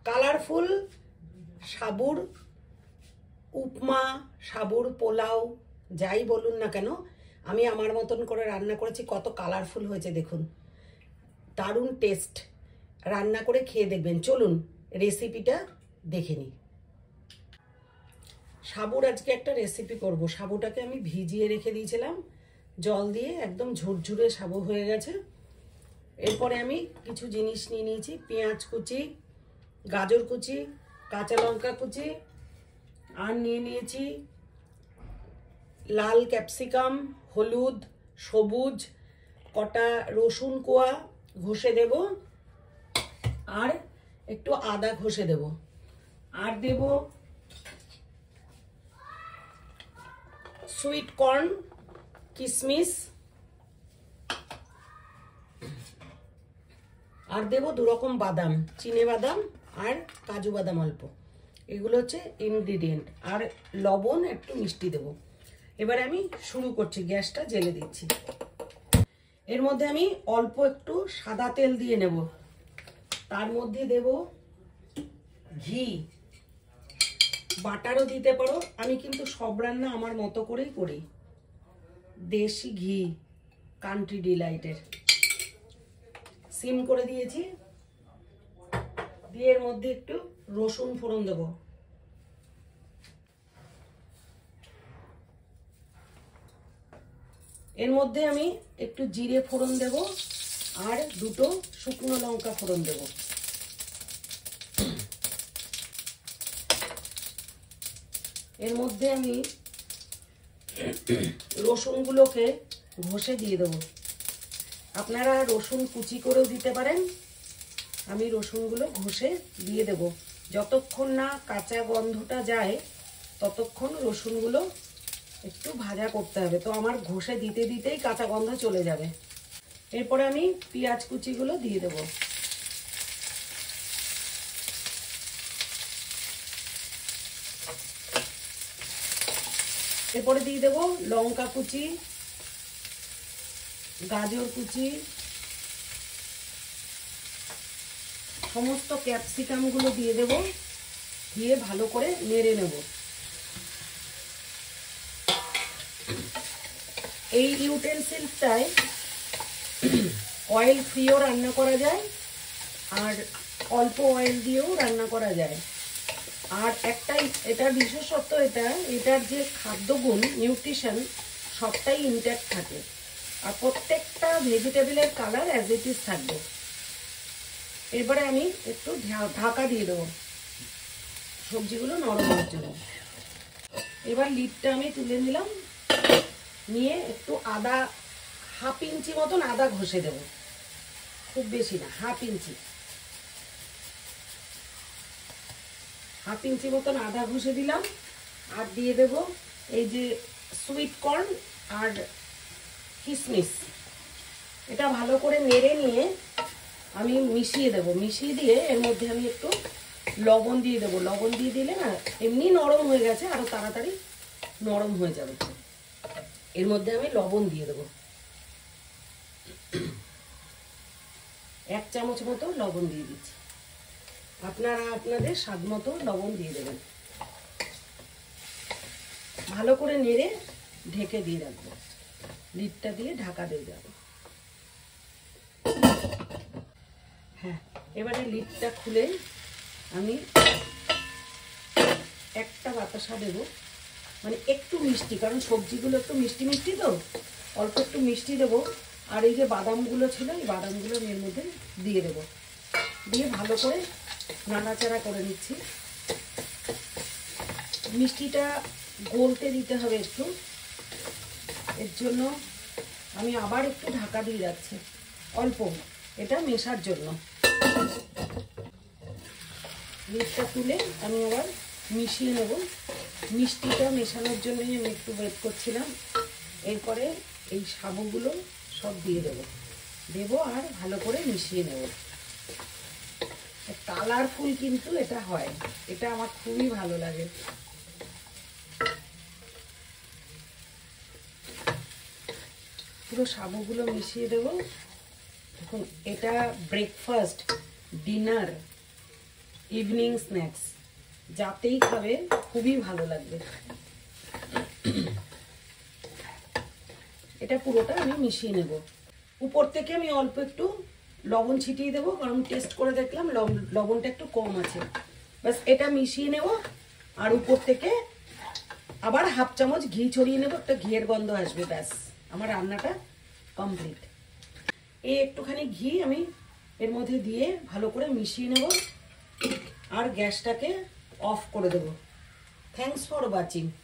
Colourful সাবুর উপমা, সাবুর পোলাও, যাই বলুন না কেন, আমি আমার মতন করে রান্না করেছি। কত কালারফুল হয়েছে দেখুন, দারুণ টেস্ট। রান্না করে খেয়ে দেখবেন। চলুন রেসিপিটা দেখে নিই। সাবুর আজকে একটা রেসিপি করব। সাবুটাকে আমি ভিজিয়ে রেখে দিয়েছিলাম জল দিয়ে, একদম ঝুরঝুরে সাবু হয়ে গেছে। এরপরে আমি কিছু জিনিস নিয়ে নিয়েছি। পেঁয়াজ কুচি, গাজর কুচি, কাঁচা লঙ্কা কুচি, আর নিয়ে নিয়েছি লাল ক্যাপসিকাম, হলুদ, সবুজ, কটা রসুন কোয়া ঘষে দেব, আর একটু আদা ঘষে দেব, আর দেব সুইট কর্ন, কিশমিশ, আর দেব 2 রকম বাদাম, চিনে বাদাম আর কাজু বাদাম অল্প। এগুলো হচ্ছে ইনগ্রিডিয়েন্ট। আর লবণ, একটু মিষ্টি দেব। এবারে আমি শুরু করছি, গ্যাসটা জ্বেলে দিচ্ছি। এর মধ্যে আমি অল্প একটু সাদা তেল দিয়ে নেব। তার মধ্যে দেব ঘি, বাটারও দিতে পারো। আমি কিন্তু সব রান্না আমার মতো করেই করি। দেশি ঘি, কান্ট্রি ডিলাইটের। সিম করে দিয়েছি। দিয়ে এর মধ্যে একটু রসুন ফোড়ন দেব। এর মধ্যে আমি একটু জিরে ফোড়ন দেব, আর 2টো শুকনো লঙ্কা ফোড়ন দেব। এর মধ্যে আমি রসুনগুলোকে ঘষে দিয়ে দেব। আপনারা রসুন কুচি করেও দিতে পারেন। আমি রসুনগুলো ঘষে দিয়ে দেব। যতক্ষণ না কাঁচা গন্ধটা যায় ততক্ষণ রসুনগুলো একটু ভাজা করতে হবে। তো আমার ঘষে দিতে দিতেই কাঁচা গন্ধ চলে যাবে। এরপরে আমি পেঁয়াজ কুচিগুলো দিয়ে দেব। এরপরে দিয়ে দেব লঙ্কা কুচি, গাজর কুচি, সমস্ত ক্যাপসিকাম গুলো দিয়ে দেব। দিয়ে ভালো করে নেড়ে নেব। এই ইউটেনসিলটায় অয়েল ফ্রিও রান্না করা যায়, আর অল্প অয়েল দিয়েও রান্না করা যায়। আর একটাই এটার বিশেষত্ব, এটার যে খাদ্যগুণ, নিউট্রিশন, সবটাই ইনট্যাক্ট থাকে। আর প্রত্যেকটা ভেজিটেবলের কালার অ্যাজ ইট ইজ থাকবে। এরপরে আমি একটু ঢাকা দিয়ে দেবো সবজিগুলো নরম হওয়ার জন্য। এবার লিডটা আমি তুলে নিলাম। নিয়ে একটু আদা, 1/2 ইঞ্চি মতন আদা ঘষে দেব। খুব বেশি না, 1/2 ইঞ্চি। 1/2 ইঞ্চি মতন আদা ঘষে দিলাম। আর দিয়ে দেব এই যে সুইট কর্ন আর কিশমিশ। এটা ভালো করে নেড়ে নিয়ে আমি মিশিয়ে দেব। মিশিয়ে দিয়ে এর মধ্যে আমি একটু লবণ দিয়ে দেবো। লবণ দিয়ে দিলে না, এমনি নরম হয়ে গেছে, আরো তাড়াতাড়ি নরম হয়ে যাবে। এর মধ্যে আমি লবণ দিয়ে দেবো। 1 চামচ মতো লবণ দিয়ে দিচ্ছি। আপনারা আপনাদের স্বাদ মতো লবণ দিয়ে দেবেন। ভালো করে নেড়ে ঢেকে দিয়ে রাখবো। লিডটা দিয়ে ঢাকা দিয়ে যাবো। হ্যাঁ, এবারে লিডটা খুলে আমি একটা বাতাসা দেব, মানে একটু মিষ্টি, কারণ সবজিগুলো একটু মিষ্টি মিষ্টি, তো অল্প একটু মিষ্টি দেবো। আর এই যে বাদামগুলো ছিল, এই বাদামগুলো এর মধ্যে দিয়ে দেবো। দিয়ে ভালো করে নাড়াচাড়া করে নিচ্ছি। মিষ্টিটা গলতে দিতে হবে একটু, এর জন্য আমি আবার একটু ঢাকা দিয়ে যাচ্ছি অল্প, এটা মেশার জন্য। লিডটা তুলে আমি আবার মিশিয়ে নেব। মিষ্টিটা মেশানোর জন্যই আমি একটু ওয়েট করছিলাম। এরপরে এই সাবুগুলো সব দিয়ে দেবো আর ভালো করে মিশিয়ে নেব। কালারফুল কিন্তু এটা হয়, এটা আমার খুবই ভালো লাগে। পুরো সাবুগুলো মিশিয়ে দেবো। দেখুন, এটা ব্রেকফাস্ট, ডিনার, ইভিনিং স্ন্যাক্স, যাতেই খাবে খুবই ভালো লাগবে। এটা পুরোটা আমি মিশিয়ে নেব। উপর থেকে আমি অল্প একটু লবণ ছিটিয়ে দেবো, কারণ টেস্ট করে দেখলাম লবণটা একটু কম আছে। ব্যাস এটা মিশিয়ে নেব, আর উপর থেকে আবার হাফ চামচ ঘি ছড়িয়ে নেব, একটা ঘিয়ের গন্ধ আসবে। ব্যাস আমার রান্নাটা কমপ্লিট। এই একটুখানি ঘি আমি এর মধ্যে দিয়ে ভালো করে মিশিয়ে নেব, আর গ্যাসটাকে অফ করে দেব। Thanks for watching.